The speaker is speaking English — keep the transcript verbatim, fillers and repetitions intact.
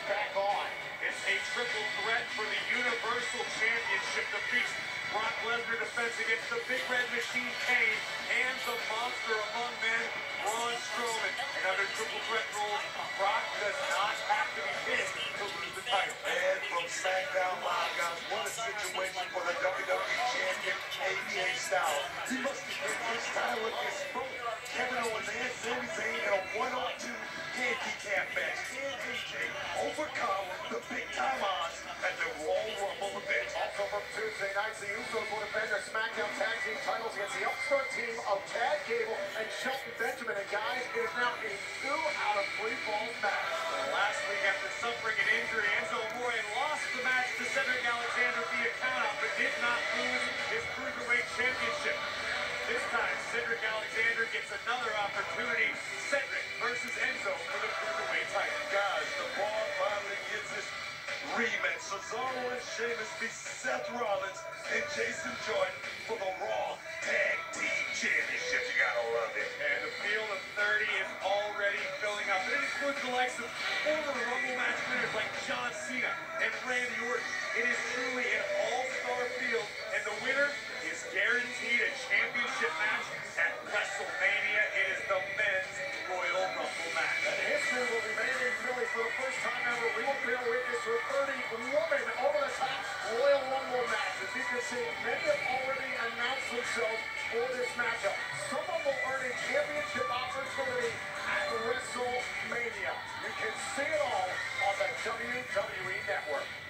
back on. It's a triple threat for the Universal Championship. The Beast, Brock Lesnar, defense against the Big Red Machine, Kane, and the monster among men, Braun Strowman. And under triple threat rules, Brock does not have to be pinned to lose the title. And from SmackDown Live, guys, what a situation for the W W E Champion, A J Styles. He must have been this title against both Kevin Owens and Sami Zayn in a one-on-two handicap match. And A J overcome the big-time odds at the Royal Rumble event. Also from Tuesday nights, the Usos will defend their SmackDown Tag Team titles against the upstart team of Chad Gable and Shelton Benjamin. And guys, it is now a two out of three falls match. Last week, after suffering an injury, Enzo Amore lost the match to Cedric Alexander via countout, but did not lose his Cruiserweight Championship. This time, Cedric Alexander gets another opportunity. Cedric versus Enzo for the Cruiserweight title. Guys, the bar finally gets this rematch. Cesaro and Sheamus beat Seth Rollins and Jason Jordan for the Raw Tag Team Championship. You gotta love it. And the field of thirty is already filling up. And it includes the likes of former Rumble match winners like John Cena and Randy Orton. It is truly an all-star field, and the winner is guaranteed a championship match at WrestleMania. It is the men's Royal Rumble match. And history will be made in Philly for the first time ever. We will be able to witness a thirty-woman over-the-top Royal Rumble match. As you can see, many have already announced themselves for this matchup. Someone will earn a championship opportunity at WrestleMania. You can see it all on the W W E Network.